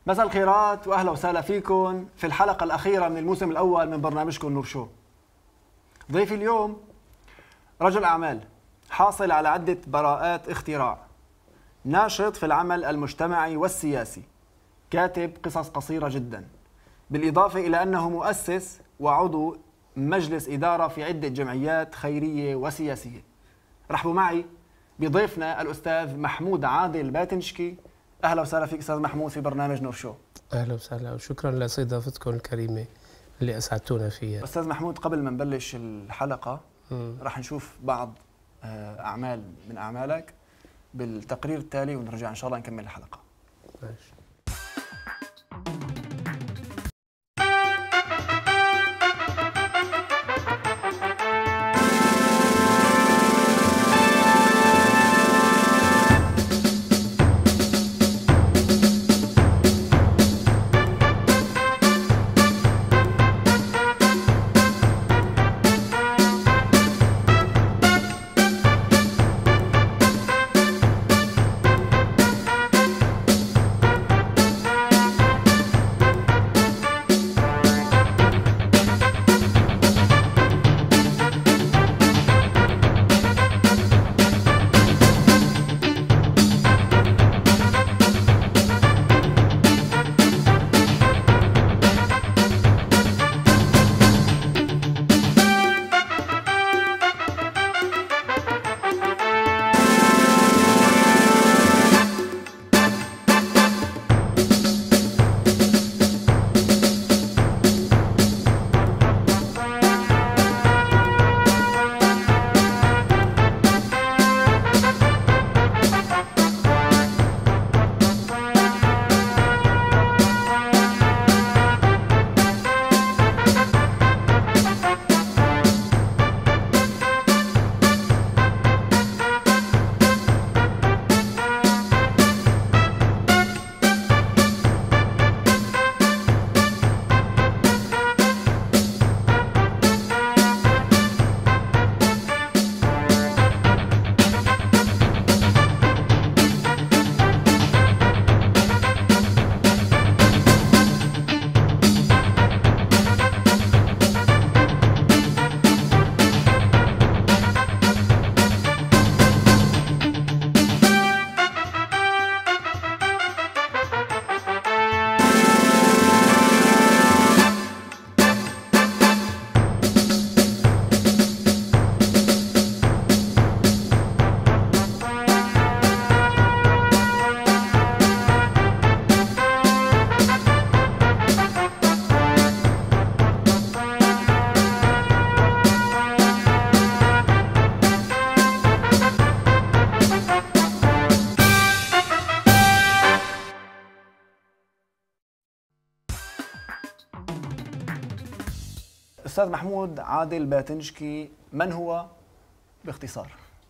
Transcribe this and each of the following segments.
مساء الخيرات واهلا وسهلا فيكم في الحلقه الاخيره من الموسم الاول من برنامجكم نور شو. ضيفي اليوم رجل اعمال حاصل على عده براءات اختراع، ناشط في العمل المجتمعي والسياسي، كاتب قصص قصيره جدا، بالاضافه الى انه مؤسس وعضو مجلس اداره في عده جمعيات خيريه وسياسيه. رحبوا معي بضيفنا الاستاذ محمود عادل باتنشكي. اهلا وسهلا فيك استاذ محمود في برنامج نور شو. اهلا وسهلا وشكرا لاستضافتكم الكريمه اللي اسعدتونا فيها. استاذ محمود، قبل ما نبلش الحلقه راح نشوف بعض اعمال من اعمالك بالتقرير التالي ونرجع ان شاء الله نكمل الحلقه. ماشي. استاذ محمود عادل باتنشكي، من هو باختصار؟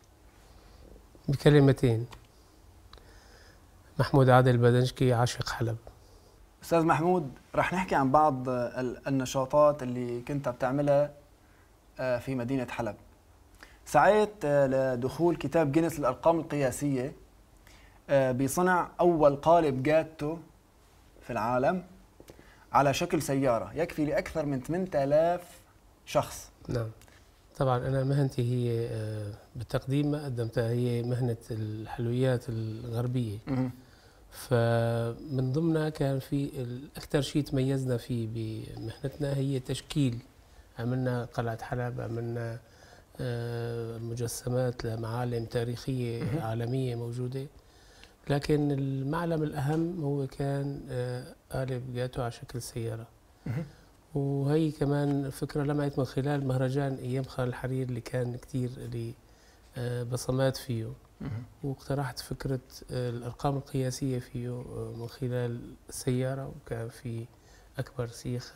بكلمتين: محمود عادل باتنشكي عاشق حلب. استاذ محمود، رح نحكي عن بعض النشاطات اللي كنت بتعملها في مدينة حلب. سعيت لدخول كتاب جينيس للأرقام القياسية بصنع أول قالب جاتو في العالم على شكل سيارة يكفي لأكثر من 8000 شخص. نعم، طبعا أنا مهنتي هي بالتقديم ما قدمتها هي مهنة الحلويات الغربية. فمن ضمنها كان في أكثر شيء تميزنا فيه بمهنتنا هي تشكيل. عملنا قلعة حلب، عملنا مجسمات لمعالم تاريخية عالمية موجودة، لكن المعلم الأهم هو كان قالب جاتو على شكل سيارة. وهي كمان فكرة لمعت من خلال مهرجان أيام خان الحرير اللي كان كتير لي بصمات فيه، واقترحت فكرة الأرقام القياسية فيه من خلال السيارة، وكان في أكبر سيخ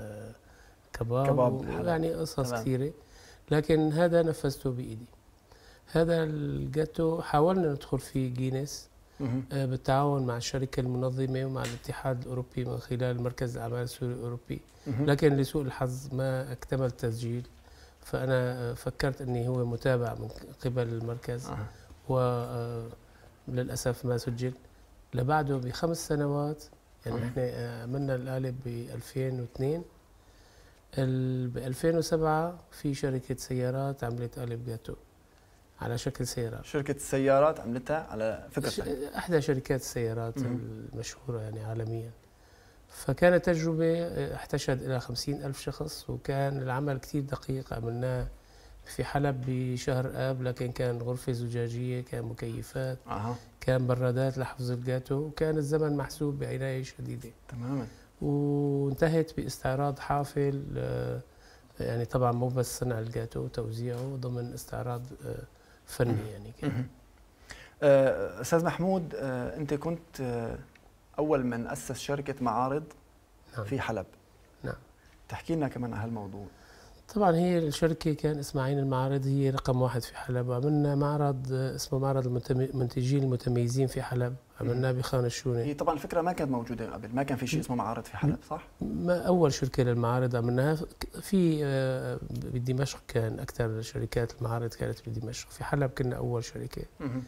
كباب يعني قصص كثيرة، لكن هذا نفذته بإيدي. هذا الجاتو حاولنا ندخل فيه جينيس بالتعاون مع الشركة المنظمة ومع الاتحاد الأوروبي من خلال مركز الأعمال السوري الأوروبي، لكن لسوء الحظ ما اكتمل التسجيل. فأنا فكرت أني هو متابع من قبل المركز، وللأسف ما سجل. لبعده ب5 سنوات يعني نحن عملنا القالب ب 2002. ب 2007 في شركة سيارات عملت قالب جاتو على شكل سيارات. شركة السيارات عملتها على فكرتك؟ احدى شركات السيارات المشهورة يعني عالميا. فكانت تجربة احتشد إلى 50,000 شخص، وكان العمل كتير دقيق. عملناه في حلب بشهر آب، لكن كان غرفة زجاجية، كان مكيفات، كان برادات لحفظ الجاتو، وكان الزمن محسوب بعناية شديدة تماما. وانتهت باستعراض حافل، يعني طبعا مو بس صنع الجاتو وتوزيعه ضمن استعراض فني يعني كان. أستاذ محمود، أنت كنت أول من أسس شركة معارض نعم. في حلب. نعم. تحكي لنا كمان عن هالموضوع. طبعا هي الشركة كان اسمها عين المعارض، هي رقم 1 في حلب، وعملنا معرض اسمه معرض المنتجين المتميزين في حلب، عملناه بخان الشونة. هي طبعا الفكرة ما كانت موجودة قبل، ما كان في شيء اسمه معارض في حلب، صح؟ ما أول شركة للمعارض عملناها في بدمشق، كان أكثر شركات المعارض كانت بدمشق. في حلب كنا أول شركة.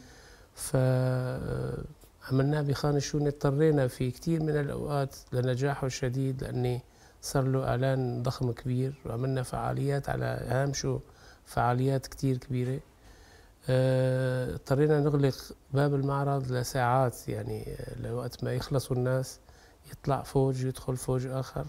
فعملناه بخان الشونة. اضطرينا في كثير من الأوقات لنجاحه الشديد، لأني صار له إعلان ضخم كبير، وعملنا فعاليات على هامشه، فعاليات كتير كبيرة. اضطرينا نغلق باب المعرض لساعات، يعني لوقت ما يخلصوا الناس يطلع فوج يدخل فوج آخر،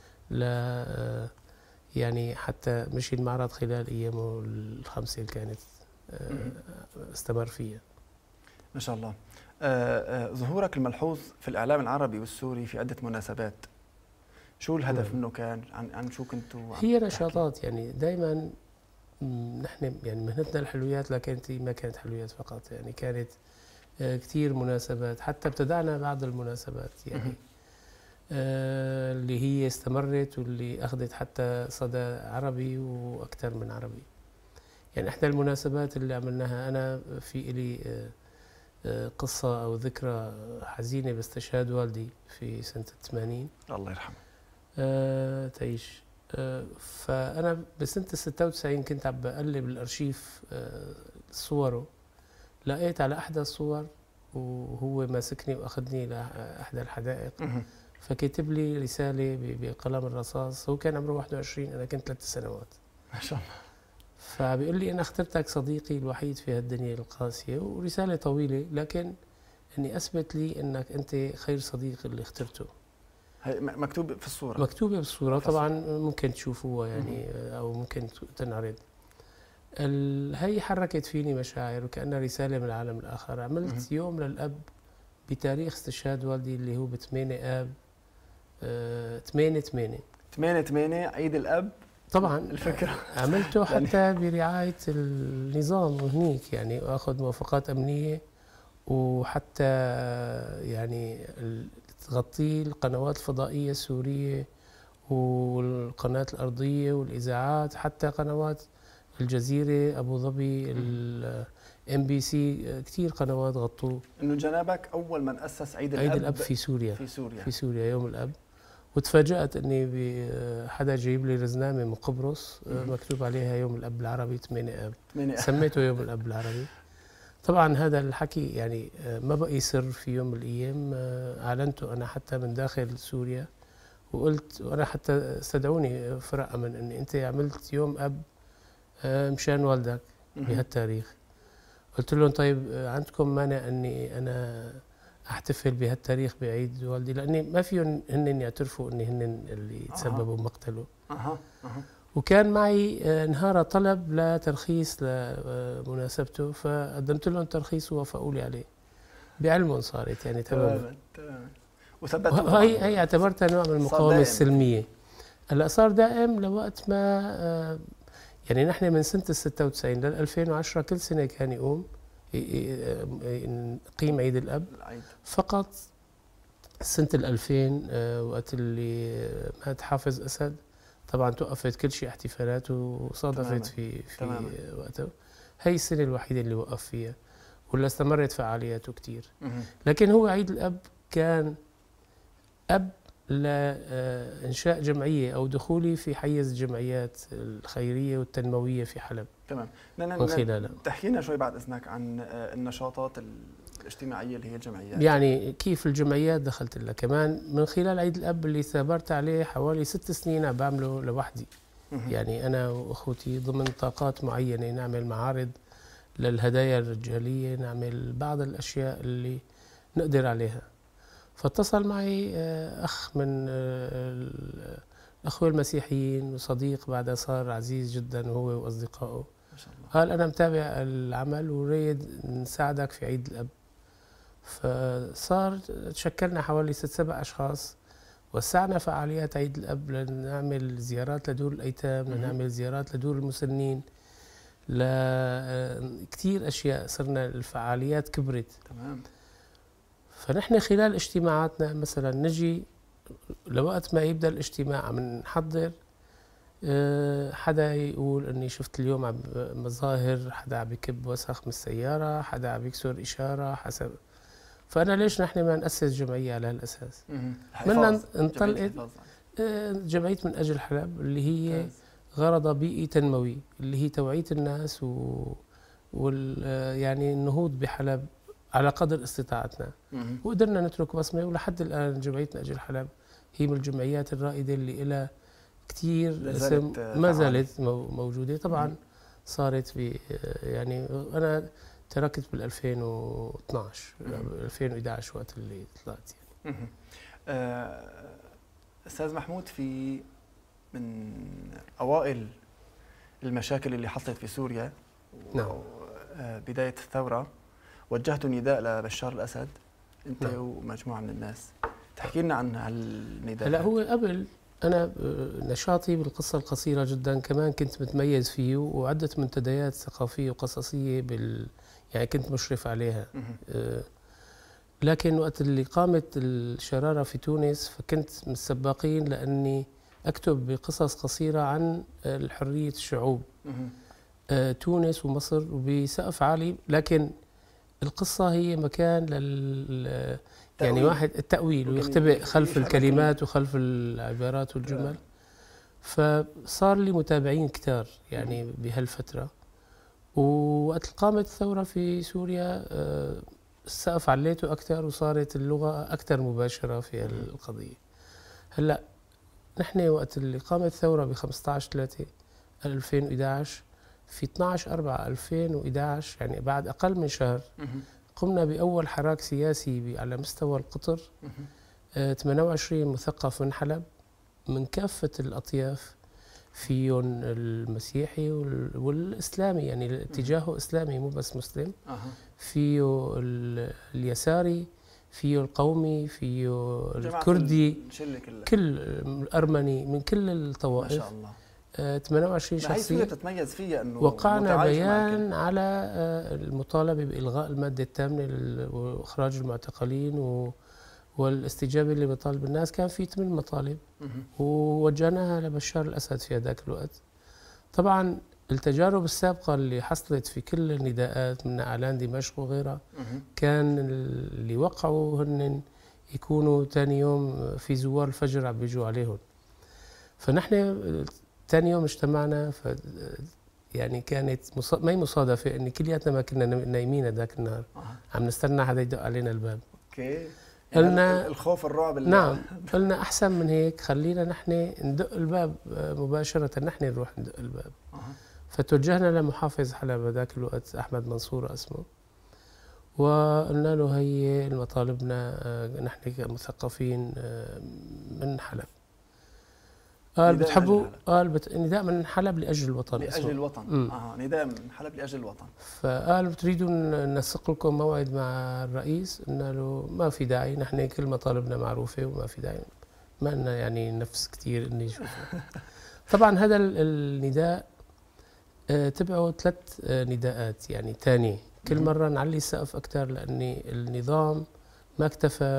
يعني حتى مشي المعرض خلال أيامه ال5 اللي كانت استمر فيها. ما شاء الله. ظهورك الملحوظ في الإعلام العربي والسوري في عدة مناسبات، شو الهدف منه كان؟ عن شو كنتوا؟ هي نشاطات، يعني دائما نحن يعني مهنتنا الحلويات، لكن ما كانت حلويات فقط، يعني كانت كثير مناسبات. حتى ابتدعنا بعض المناسبات يعني اللي هي استمرت واللي أخذت حتى صدى عربي وأكثر من عربي. يعني إحدى المناسبات اللي عملناها، أنا في إلي قصة أو ذكرى حزينة باستشهاد والدي في سنة 80. الله يرحمه. تعيش. فأنا بسنة 96 كنت عم بقلب الأرشيف صوره، لقيت على أحدى الصور وهو ماسكني وأخذني لأحدى الحدائق، فكتب لي رسالة بقلم الرصاص. هو كان عمره 21، أنا كنت 3 سنوات. ما شاء الله. فبيقول لي أنا اخترتك صديقي الوحيد في هالدنيا القاسية، ورسالة طويلة، لكن أني أثبت لي أنك أنت خير صديق اللي اخترته. هي مكتوب في الصورة؟ مكتوبة بالصورة طبعا، ممكن تشوفوها يعني أو ممكن تنعرض. هي حركت فيني مشاعر وكأنها رسالة من العالم الآخر. عملت يوم للأب بتاريخ استشهاد والدي اللي هو ب8 آب 8/8 عيد الأب. طبعا الفكرة عملته حتى برعاية النظام هنيك، يعني وأخذ موافقات أمنية، وحتى يعني تغطيه القنوات الفضائية السورية والقناة الأرضية والإذاعات، حتى قنوات الجزيرة، أبو ظبي، MBC، كثير قنوات غطوه. إنه جنابك أول من أسس عيد الأب في سوريا. في سوريا يوم الأب. وتفاجأت إني حدا جايب لي رزنامة من قبرص مكتوب عليها يوم الأب العربي 8 آب. سميته يوم الأب العربي. طبعا هذا الحكي يعني ما بقي سر. في يوم من الأيام أعلنته أنا حتى من داخل سوريا، وقلت، وأنا حتى استدعوني فرق أمن، أني أنت عملت يوم أب مشان والدك بهالتاريخ. قلت لهم طيب عندكم مانع أني أنا أحتفل بهالتاريخ بعيد والدي؟ لأني ما فيهم هن يعترفوا أني هن اللي تسببوا بمقتله. وكان معي نهار طلب لترخيص لمناسبته، فقدمت لهم ترخيص ووافقوا لي عليه بعلمهم. صارت يعني تماما. وثبتوا. هي اعتبرتها نوع من المقاومة السلمية. هلا صار دائم لوقت ما يعني نحن من سنة 96 لل 2010 كل سنة كان يقوم نقيم عيد الأب. فقط سنة 2000 وقت اللي مات حافظ أسد، طبعا توقفت كل شيء احتفالات، وصادفت في وقته. هي السنة الوحيدة اللي وقف فيها، ولا استمرت فعالياته كتير. لكن هو عيد الأب كان أب لإنشاء جمعية أو دخولي في حيز الجمعيات الخيرية والتنموية في حلب. تمام. من خلالها تحكي لنا شوي بعد إذنك عن النشاطات الاجتماعية اللي هي الجمعيات؟ يعني كيف الجمعيات دخلت لها كمان من خلال عيد الأب اللي ثابرت عليه حوالي 6 سنين عم بعمله لوحدي. يعني أنا وأخوتي ضمن طاقات معينة نعمل معارض للهدايا الرجالية، نعمل بعض الأشياء اللي نقدر عليها. فاتصل معي أخ من الأخوة المسيحيين وصديق بعدها صار عزيز جدا هو وأصدقائه. ما شاء الله. قال أنا متابع العمل وريد نساعدك في عيد الأب. فصار تشكلنا حوالي 6-7 أشخاص، وسعنا فعاليات عيد الأب لنعمل زيارات لدور الأيتام، لنعمل زيارات لدور المسنين، لكثير أشياء. صرنا الفعاليات كبرت. تمام. فنحن خلال اجتماعاتنا مثلا نجي لوقت ما يبدأ الاجتماع عم نحضر، حدا يقول اني شفت اليوم عم مظاهر حدا عم بكب وسخ من السيارة، حدا عم يكسر إشارة حسب. فأنا ليش نحن ما نأسس جمعية على هالأساس؟ بدنا نطلق جمعية من أجل حلب اللي هي غرضها بيئي تنموي، اللي هي توعية الناس يعني النهوض بحلب على قدر استطاعتنا. وقدرنا نترك بصمة، ولحد الآن جمعية من أجل حلب هي من الجمعيات الرائدة اللي لها كثير اسم ما زالت موجودة. طبعا صارت يعني أنا تركت بال 2012 2011 وقت اللي طلعت يعني. أستاذ محمود، في من أوائل المشاكل اللي حصلت في سوريا، نعم، بداية الثورة، وجهت نداء لبشار الأسد أنت ومجموعة من الناس. تحكي لنا عن هالنداء. هلا هو قبل أنا نشاطي بالقصة القصيرة جدا كمان كنت متميز فيه، وعدة منتديات ثقافية وقصصية يعني كنت مشرف عليها. لكن وقت اللي قامت الشرارة في تونس فكنت من السباقين لأني أكتب بقصص قصيرة عن حرية الشعوب تونس ومصر وبسقف عالي. لكن القصة هي مكان يعني واحد التأويل ويختبئ خلف الكلمات وخلف العبارات والجمل. فصار لي متابعين كتار يعني بهالفترة. ووقت قامت الثورة في سوريا السقف عليته أكثر وصارت اللغة أكثر مباشرة في القضية. هلأ نحن وقت اللي قامت الثورة ب 15/3/2011 في 12/4/2011 يعني بعد أقل من شهر قمنا بأول حراك سياسي على مستوى القطر. 28 مثقف من حلب من كافة الأطياف، فيهم المسيحي والإسلامي يعني اتجاهه إسلامي مو بس مسلم، فيه اليساري، فيه القومي، فيه الكردي، كل الأرمني، من كل الطوائف. ما شاء الله. 28 شخصية تتميز فيها انه وقعنا بيان على المطالبة بإلغاء المادة الثامنة وإخراج المعتقلين والاستجابة اللي بطالب الناس. كان في 8 مطالب ووجهناها لبشار الأسد في هذاك الوقت. طبعا التجارب السابقة اللي حصلت في كل النداءات من أعلان دمشق وغيرها كان اللي وقعوا هن يكونوا ثاني يوم في زوار الفجر عم بيجوا عليهم. فنحن ثاني يوم اجتمعنا يعني كانت ما هي مصادفة ان كلياتنا ما كنا نايمين هذاك النهار عم نستنى حدا يدق علينا الباب. اوكي. قلنا الخوف الرعب نعم، قلنا احسن من هيك خلينا نحن ندق الباب مباشرة، نحن نروح ندق الباب. فتوجهنا لمحافظ حلب هذاك الوقت احمد منصور اسمه، وقلنا له هي مطالبنا نحن كمثقفين من حلب. قال بتحبوا؟ قال نداء من حلب لأجل الوطن. لأجل الوطن. نداء من حلب لأجل الوطن. فقال بتريدوا ننسق لكم موعد مع الرئيس؟ قلنا له ما في داعي، نحن كل مطالبنا معروفة وما في داعي، ما لنا يعني نفس كثير اني نشوفه. طبعا هذا النداء تبعه 3 نداءات يعني ثانية، كل مرة نعلي السقف أكثر لأني النظام ما اكتفى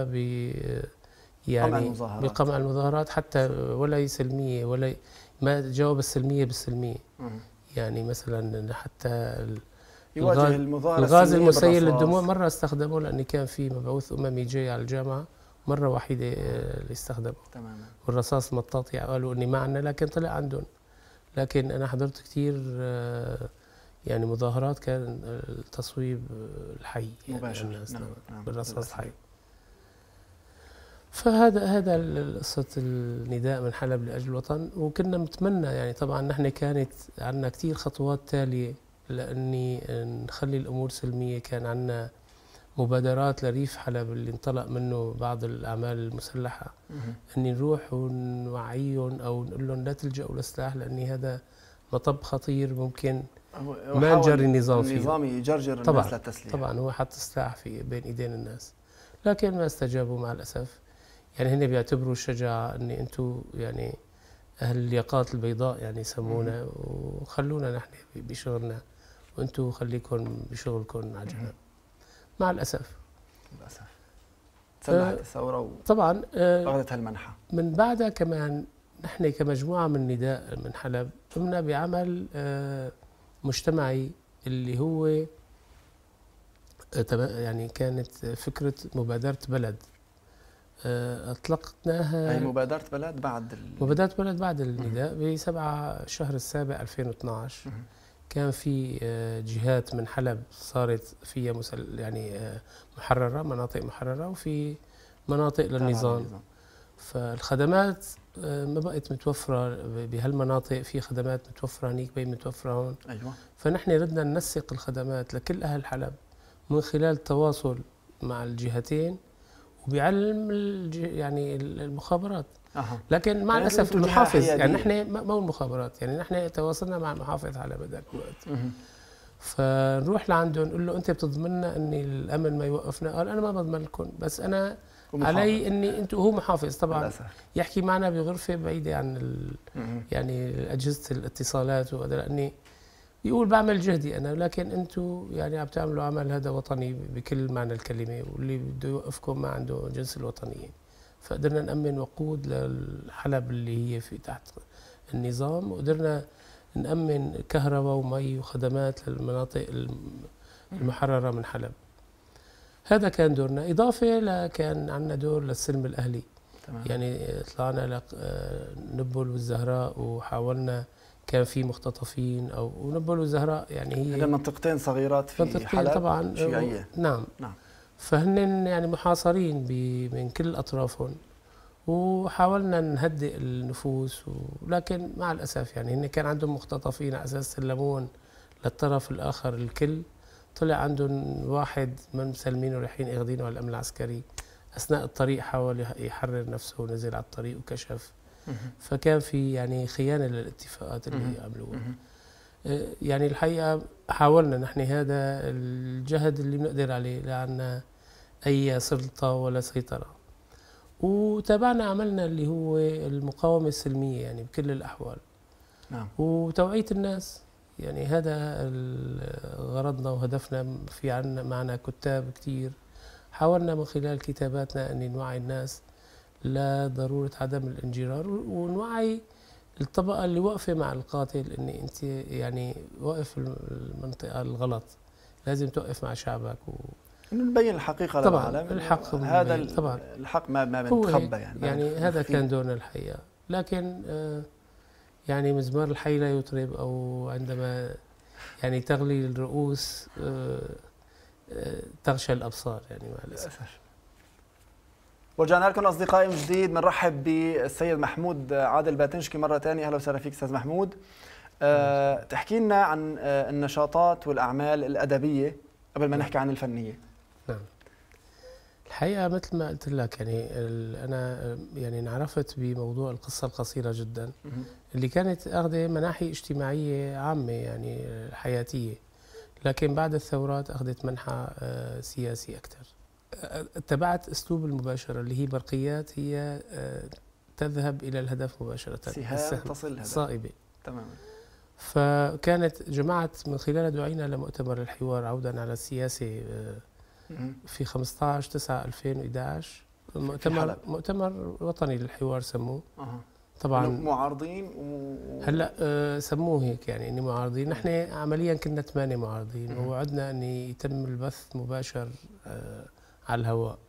يعني بقمع المظاهرات حتى ولا سلمية، ولا ما جاوب السلمية بالسلمية. يعني مثلا حتى الغاز المسيل للدموع مرة استخدمه لأن كان في مبعوث أممي جاي على الجامعة، مرة وحيدة اللي استخدمه. تماما. والرصاص المطاطي قالوا إني ما عندنا لكن طلع عندهم. لكن أنا حضرت كثير يعني مظاهرات كان التصويب الحي مباشر. يعني الناس نعم. بالرصاص الحي. فهذا قصة النداء من حلب لأجل الوطن. وكنا نتمنى يعني طبعا نحن كانت عندنا كثير خطوات تالية لأني نخلي الأمور سلمية. كان عندنا مبادرات لريف حلب اللي انطلق منه بعض الأعمال المسلحة، أني نروح ونوعيهم أو نقول لهم لا تلجأوا للسلاح، لأني هذا مطب خطير ممكن ما نجري النظام فيه. النظام يجرجر الناس للتسليح. طبعا هو حط السلاح في بين ايدين الناس، لكن ما استجابوا مع الاسف. يعني هن بيعتبروا الشجاعه اني انتم يعني اهل الياقات البيضاء يعني يسمونا، وخلونا نحن بشغلنا وانتم خليكم بشغلكم على جنب. مع الاسف تسلحت الثوره طبعا اخذت هالمنحى. من بعدها كمان نحن كمجموعه من نداء من حلب قمنا بعمل مجتمعي اللي هو يعني كانت فكرة مبادرة بلد أطلقناها. أي مبادرة بلد بعد النداء ب7 شهر السابع 2012. كان في جهات من حلب صارت فيها يعني محررة، مناطق محررة، وفي مناطق للنظام. فالخدمات ما بقت متوفرة بهالمناطق، في خدمات متوفرة هنيك بين متوفرة هون. أيوة. فنحن ردنا ننسق الخدمات لكل أهل حلب من خلال التواصل مع الجهتين وبعلم يعني المخابرات. لكن مع الأسف المحافظ يعني نحن مو المخابرات، يعني نحن تواصلنا مع المحافظ على هذاك الوقت. فنروح لعنده نقول له أنت بتضمننا أن الأمن ما يوقفنا؟ قال أنا ما بضمن لكم، بس أنا علي اني انتم. هو محافظ طبعا يحكي معنا بغرفه بعيده عن يعني اجهزه الاتصالات، وهذا لاني يقول بعمل جهدي انا، لكن انتم يعني عم تعملوا عمل هذا وطني بكل معنى الكلمه، واللي بده يوقفكم ما عنده جنس الوطنيه. فقدرنا نامن وقود للحلب اللي هي في تحت النظام، وقدرنا نامن كهرباء ومي وخدمات للمناطق المحرره من حلب. هذا كان دورنا، إضافة لكان عندنا دور للسلم الأهلي. تمام. يعني طلعنا نبل والزهراء وحاولنا، كان في مختطفين ونبل والزهراء يعني هي منطقتين صغيرات في حلب طبعا شيعية. نعم. فهن يعني محاصرين من كل أطرافهم، وحاولنا نهدئ النفوس لكن مع الأسف يعني هن كان عندهم مختطفين على أساس سلمون للطرف الآخر الكل. طلع عندهم واحد من مسلمينه رايحين اخذينه على الامن العسكري، اثناء الطريق حاول يحرر نفسه ونزل على الطريق وكشف. فكان في يعني خيانه للاتفاقات اللي عملوها. يعني الحقيقه حاولنا نحن هذا الجهد اللي بنقدر عليه، لا عندنا اي سلطه ولا سيطره، وتابعنا عملنا اللي هو المقاومه السلميه يعني بكل الاحوال. نعم. وتوعيه الناس، يعني هذا غرضنا وهدفنا. في عنا معنا كتاب كثير، حاولنا من خلال كتاباتنا أن نوعي الناس لضرورة عدم الانجرار، ونوعي الطبقة اللي واقفة مع القاتل أن أنت يعني واقف المنطقة الغلط، لازم توقف مع شعبك نبين الحقيقة للعالم. الحق هذا طبعا الحق ما بنتخبى يعني هذا كان دورنا الحقيقة. لكن يعني مزمار الحي لا يطرب، أو عندما يعني تغلي الرؤوس تغشى الأبصار يعني مع الأسف. ورجعنا لكم أصدقائي من جديد. بنرحب بالسيد محمود عادل باتنشكي مرة ثانية. أهلا وسهلا فيك أستاذ محمود. تحكي لنا عن النشاطات والأعمال الأدبية قبل ما نحكي عن الفنية. نعم. الحقيقة مثل ما قلت لك يعني أنا يعني انعرفت بموضوع القصة القصيرة جدا اللي كانت أخذة مناحي اجتماعية عامة يعني حياتية، لكن بعد الثورات أخذت منحى سياسي أكثر. اتبعت أسلوب المباشرة اللي هي برقيات، هي تذهب إلى الهدف مباشرة، سهام تصل الهدف صائبة تماما. فكانت جمعت من خلالها دعينا لمؤتمر الحوار عودا على السياسة في 15/9/2011. مؤتمر وطني للحوار سموه. طبعا معارضين هلا سموه هيك يعني اني معارضين. نحن عمليا كنا 8 معارضين، ووعدنا ان يتم البث مباشر على الهواء.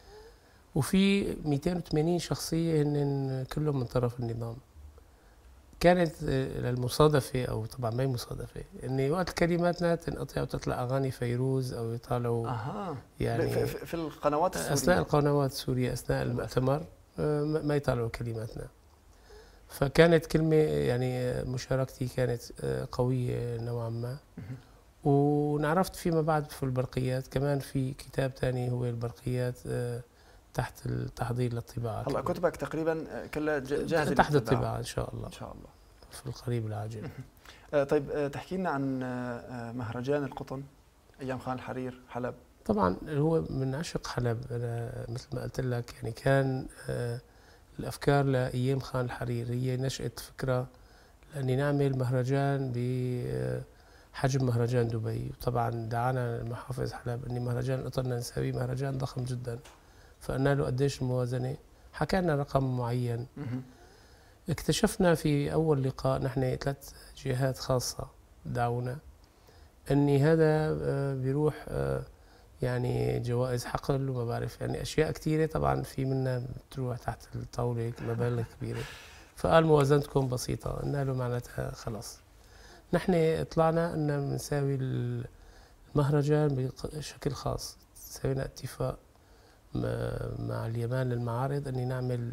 وفي 280 شخصيه هن كلهم من طرف النظام. كانت المصادفة، أو طبعا ما هي مصادفة، إني وقت كلماتنا تنقطع وتطلع أغاني فيروز أو يطالعوا يعني في القنوات السورية، أثناء القنوات السورية أثناء المؤتمر ما يطالعوا كلماتنا. فكانت كلمة يعني مشاركتي كانت قوية نوعا ما. ونعرفت فيما بعد في البرقيات كمان في كتاب ثاني هو البرقيات تحت التحضير للطباعة. هلا كتبك تقريبا كلها جاهزة تحت الطباعة إن شاء الله، إن شاء الله في القريب العاجل. طيب تحكي لنا عن مهرجان القطن أيام خان الحرير حلب. طبعا هو من عشق حلب، أنا مثل ما قلت لك يعني كان الأفكار لأيام خان الحرير هي نشأت فكرة لأني نعمل مهرجان بحجم مهرجان دبي. وطبعا دعانا المحافظ حلب أني مهرجان القطن نسوي مهرجان ضخم جدا، فقلنا له قديش الموازنة، حكى لنا رقم معين. اكتشفنا في أول لقاء نحن 3 جهات خاصة دعونا أني هذا بيروح يعني جوائز حقل وما بعرف يعني أشياء كثيرة، طبعا في منها بتروح تحت الطاولة مبالغ كبيرة. فقال موازنتكم بسيطة. قلنا له معناتها خلاص نحن طلعنا أن بنساوي المهرجان بشكل خاص. سوينا اتفاق مع اليابان للمعارض أني نعمل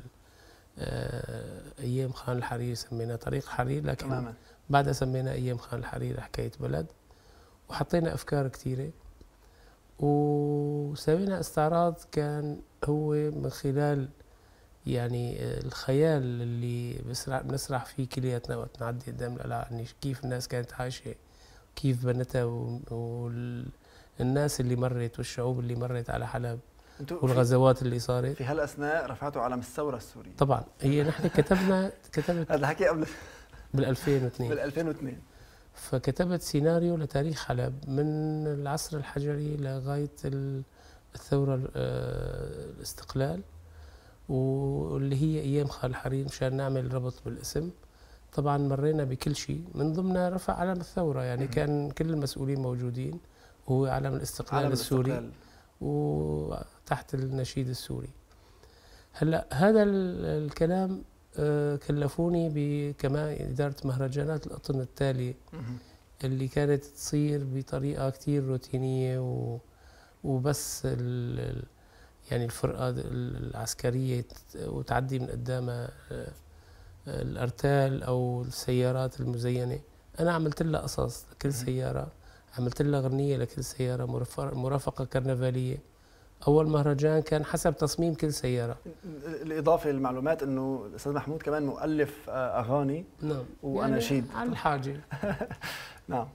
أيام خان الحرير، سمينا طريق حرير، لكن تماما بعدها سمينا أيام خان الحرير حكاية بلد. وحطينا أفكار كثيرة وسوينا استعراض كان هو من خلال يعني الخيال اللي بنسرح فيه كلياتنا وقت نعدي قدام القلعة، يعني كيف الناس كانت عايشة، كيف بنتها، والناس اللي مرت والشعوب اللي مرت على حلب والغزوات اللي صارت. في هالأثناء رفعتوا علم الثورة السورية. طبعا هي نحن كتبت هذا حكي قبل بال 2002. بال 2002 فكتبت سيناريو لتاريخ حلب من العصر الحجري لغاية الثورة الاستقلال، واللي هي أيام خان الحرير مشان نعمل ربط بالاسم. طبعا مرينا بكل شيء من ضمنها رفع علم الثورة، يعني كان كل المسؤولين موجودين، وهو علم الاستقلال السوري وتحت النشيد السوري. هلا هذا الكلام كلفوني بكمان إدارة مهرجانات القطن التالية اللي كانت تصير بطريقة كتير روتينية وبس يعني الفرقة العسكرية وتعدي من قدامها الأرتال أو السيارات المزينة. أنا عملت لها قصص لكل سيارة، عملت لها غنية لكل سيارة، مرافقة كرنفالية. أول مهرجان كان حسب تصميم كل سيارة. الإضافة للمعلومات أنه الأستاذ محمود كمان مؤلف أغاني. نعم وأناشيد يعني على الحاجة. نعم.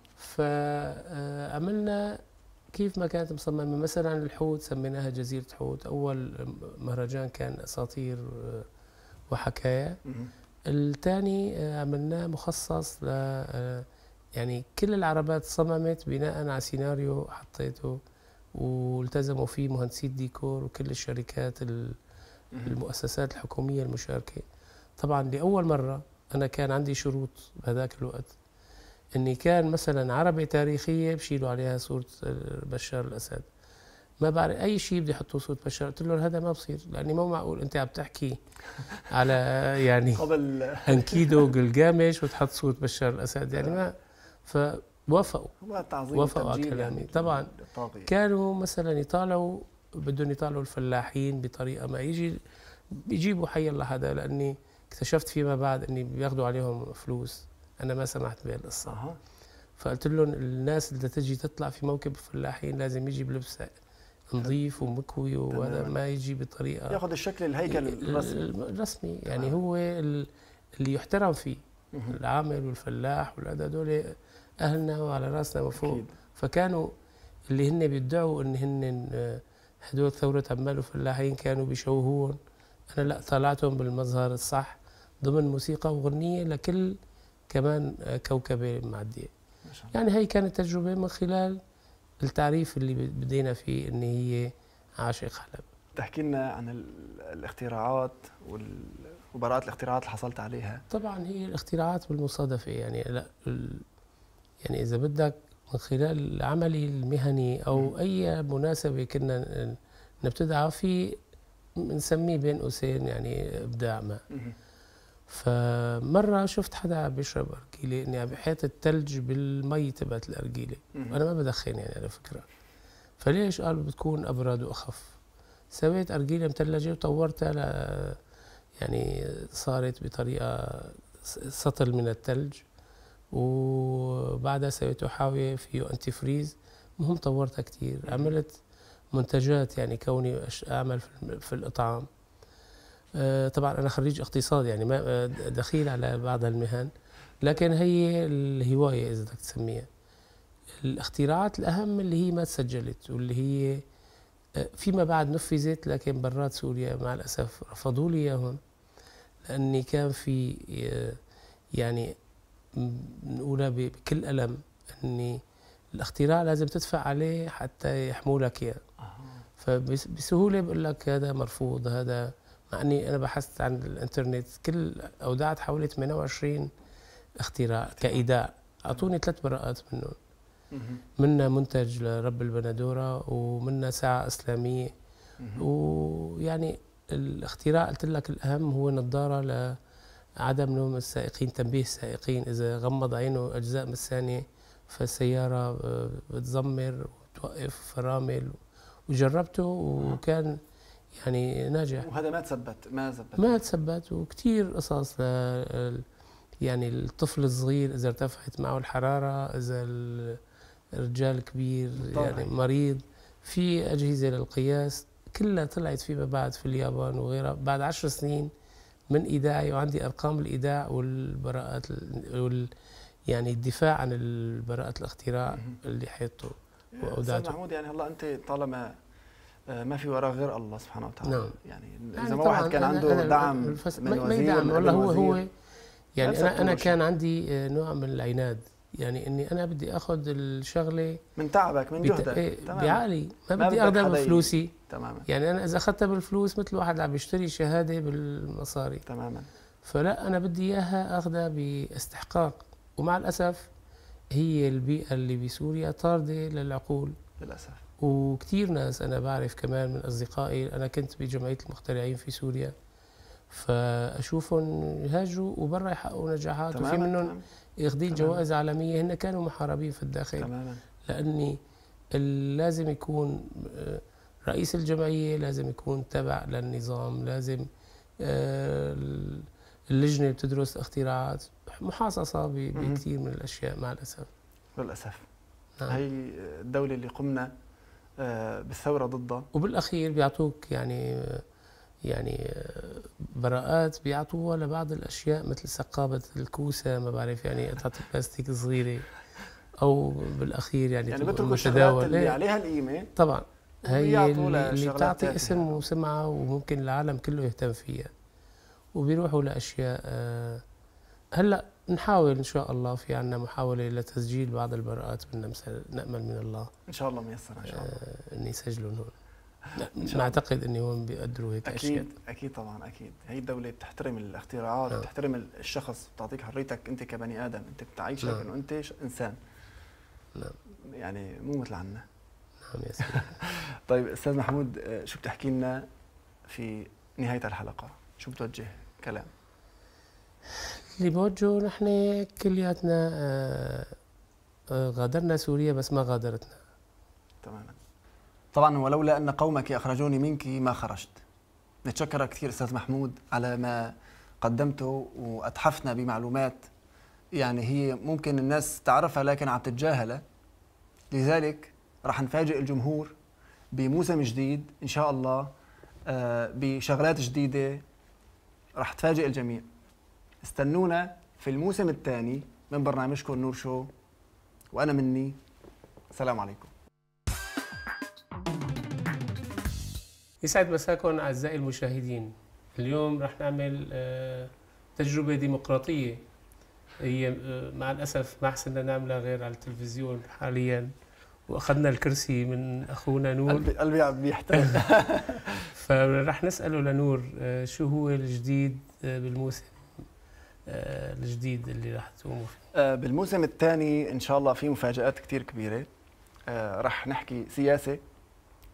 فعملنا كيف ما كانت مصممة. مثلا الحوت سميناها جزيرة حوت، أول مهرجان كان أساطير وحكاية. الثاني عملناه مخصص ل يعني كل العربات صممت بناء على سيناريو حطيته، والتزموا فيه مهندسي الديكور وكل الشركات المؤسسات الحكومية المشاركة. طبعا لأول مرة أنا كان عندي شروط بهذاك الوقت، إني كان مثلا عربة تاريخية بشيلوا عليها صورة بشار الأسد، ما بعرف أي شيء بدي يحطوا صورة بشار. قلت له هذا ما بصير، لأني مو معقول أنت عم تحكي على يعني قبل أنكيدو وجلجامش وتحط صورة بشار الأسد، يعني ما. فوافقوا على كلامي. طبعا كانوا مثلا بدهم يطالعوا الفلاحين بطريقة ما بيجيبوا حي الله هذا، لأني اكتشفت فيما بعد أني بياخذوا عليهم فلوس. أنا ما سمحت بهالقصة. فقلت لهم الناس اللي تجي تطلع في موكب الفلاحين لازم يجي بلبس نظيف ومكوي، وهذا ما يجي بطريقة ياخذ الشكل الهيكل الرسمي. يعني هو اللي يحترم فيه العامل والفلاح دول أهلنا وعلى راسنا وفوق. فكانوا اللي هن بيدعوا ان هن هدول ثورة عمال وفلاحين كانوا بيشوهون، انا لا، طلعتهم بالمظهر الصح ضمن موسيقى وغنية لكل كمان كوكبة معدية. يعني هي كانت تجربة من خلال التعريف اللي بدينا فيه ان هي عاشق حلب. تحكي لنا عن الاختراعات وبراءة الاختراعات اللي حصلت عليها. طبعا هي الاختراعات بالمصادفة، يعني لا يعني اذا بدك من خلال عملي المهني أو أي مناسبة كنا نبتدعها في بنسميه بين قوسين يعني إبداع ما. فمره شفت حدا عم بيشرب ارجيله، اني عم بحيط الثلج بالمي تبعت الارجيله، انا ما بدخن يعني على فكره. فليش؟ قالوا بتكون ابرد واخف. سويت ارجيله مثلجه وطورتها يعني صارت بطريقه سطل من الثلج، وبعدها سويته حاويه فيه انتي فريز. المهم طورتها كثير، عملت منتجات يعني كوني اعمل في الاطعام. طبعا انا خريج اقتصاد يعني ما دخيل على بعض المهن، لكن هي الهوايه اذا بدك تسميها. الاختراعات الاهم اللي هي ما تسجلت واللي هي فيما بعد نفذت، لكن برات سوريا مع الاسف رفضوا لي اياهم، لاني كان في يعني نقولها بكل ألم أني الاختراع لازم تدفع عليه حتى يحموا لك إياه. فبسهولة بقول لك هذا مرفوض، هذا مع أني أنا بحثت عن الإنترنت، كل أودعت حوالي 28 اختراع كإيداع، أعطوني 3 براءات منهم. منا منتج لرب البندورة، ومنا ساعة إسلامية، ويعني الاختراع قلت لك الأهم هو نظارة عدم نوم السائقين، تنبيه السائقين إذا غمض عينه أجزاء من الثانية فالسيارة بتزمر وتوقف فرامل، وجربته وكان يعني ناجح. وهذا ما تثبت وكثير قصص يعني الطفل الصغير إذا ارتفعت معه الحرارة، إذا الرجال كبير يعني مريض، في أجهزة للقياس كلها طلعت فيما بعد في اليابان وغيرها بعد 10 سنين من إيداعي، وعندي أرقام الإيداع والبراءات يعني الدفاع عن البراءة الاختراع اللي حيطه وأودعته. أستاذ محمود، يعني هلا أنت طالما ما في وراء غير الله سبحانه وتعالى، نعم. يعني إذا ما واحد كان عنده دعم من وزير دعم والله هو يعني أنا كان عندي نوع من العناد، يعني إني أنا بدي أخذ الشغلة من تعبك من جهدك بعقلي، ما بدي أخذها بفلوسي. تماما. يعني أنا إذا أخذتها بالفلوس مثل واحد عم بيشتري شهادة بالمصاري تماما. فلا، أنا بدي إياها أخذها باستحقاق. ومع الأسف هي البيئة اللي بسوريا طاردة للعقول للأسف. وكثير ناس أنا بعرف كمان من أصدقائي، أنا كنت بجمعية المخترعين في سوريا، فأشوفهم يهاجروا وبرا يحققوا نجاحات، وفي منهم ياخذين جوائز عالمية، هن كانوا محاربين في الداخل. تماما. لأني لازم يكون رئيس الجمعية لازم يكون تبع للنظام، لازم اللجنة اللي بتدرس الاختراعات محاصصة بكثير من الأشياء مع الأسف. للأسف. نعم. هي الدولة اللي قمنا بالثورة ضدها، وبالأخير بيعطوك يعني براءات بيعطوها لبعض الأشياء مثل سقابة الكوسة، ما بعرف يعني قطعة البلاستيك صغيرة، أو بالأخير يعني بتركوا الشغلات اللي عليها القيمة. طبعا هي اللي بتعطي اسم وسمعة وممكن العالم كله يهتم فيها، وبيروحوا لأشياء. هلأ نحاول إن شاء الله، في عنا محاولة لتسجيل بعض البراءات نأمل من الله إن شاء الله ميسر إن شاء الله إن يسجلوا هون. نعتقد إني هون بيقدروا هيك أشياء. أكيد طبعا أكيد. هي الدولة بتحترم الاختراعات، بتحترم الشخص، بتعطيك حريتك أنت كبني آدم، أنت بتعيشك إنه أنت إنسان. نعم. يعني مو مثل عنا. نعم يا سيدي. طيب أستاذ محمود، شو بتحكي لنا في نهاية الحلقة؟ شو بتوجه كلام؟ اللي بوجهه نحن كلياتنا غادرنا سوريا بس ما غادرتنا. تماما. طبعا ولولا أن قومك أخرجوني منك ما خرجت. نتشكرك كثير أستاذ محمود على ما قدمته وأتحفنا بمعلومات يعني هي ممكن الناس تعرفها لكن عم تتجاهلها. لذلك راح نفاجئ الجمهور بموسم جديد إن شاء الله، بشغلات جديدة راح تفاجئ الجميع. استنونا في الموسم الثاني من برنامجكم نور شو، وأنا مني السلام عليكم. يسعد مساكم أعزائي المشاهدين. اليوم رح نعمل تجربة ديمقراطية، هي مع الأسف ما حسنا نعملها غير على التلفزيون حاليا، وأخذنا الكرسي من أخونا نور. قلبي عم بيحترم. فرح نسأله لنور شو هو الجديد بالموسم الجديد اللي رح تقوموا فيه. بالموسم الثاني إن شاء الله في مفاجآت كتير كبيرة. رح نحكي سياسة،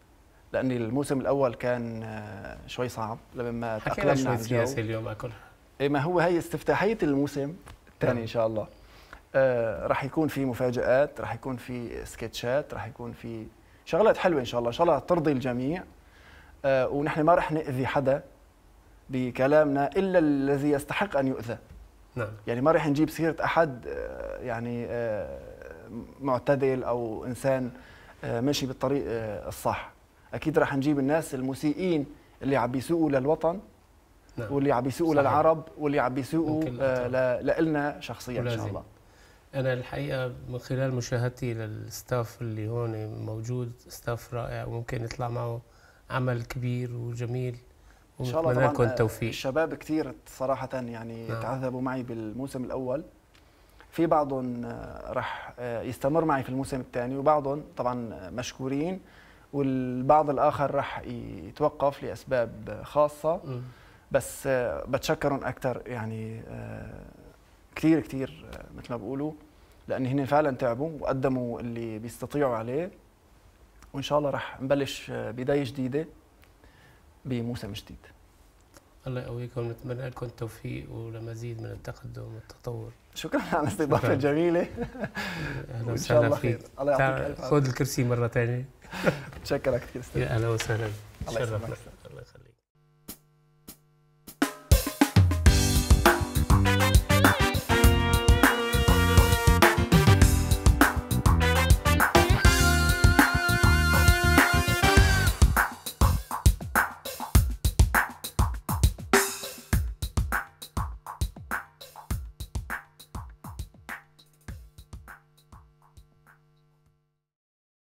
لأن الموسم الأول كان شوي صعب لما تأقلمنا على الجو. شوي سياسة اليوم أكلها. إيه ما هو هي استفتاحية الموسم الثاني إن شاء الله. راح يكون في مفاجآت، راح يكون في سكتشات، راح يكون في شغلات حلوة إن شاء الله، إن شاء الله ترضي الجميع. ونحن ما راح نأذي حدا بكلامنا إلا الذي يستحق أن يؤذى. نعم. يعني ما راح نجيب سيرة أحد يعني معتدل أو إنسان ماشي بالطريق الصح. أكيد راح نجيب الناس المسيئين اللي عم بيسوقوا للوطن. نعم. واللي عم بيسوقوا للعرب، واللي عم بيسوقوا لنا شخصيا إن شاء الله. أنا الحقيقة من خلال مشاهدتي للستاف اللي هون موجود، ستاف رائع وممكن يطلع معه عمل كبير وجميل. إن شاء الله. طبعا التوفيق. الشباب كثير صراحة يعني نعم. تعذبوا معي بالموسم الأول، في بعضهم راح يستمر معي في الموسم الثاني، وبعضهم طبعا مشكورين، والبعض الآخر راح يتوقف لأسباب خاصة. بس بتشكرهم أكثر يعني كثير كثير مثل ما بقولوا، لأن هن فعلا تعبوا وقدموا اللي بيستطيعوا عليه. وإن شاء الله راح نبلش بداية جديدة بموسم جديد. الله يقويكم، نتمنى لكم التوفيق ولمزيد من التقدم والتطور. شكرا على الاستضافة الجميلة. أهلا وسهلا فيك. الله يعطيك العافية. خذ الكرسي مرة ثانية. متشكرك كثير. يا أهلا وسهلا. الله يسلمك.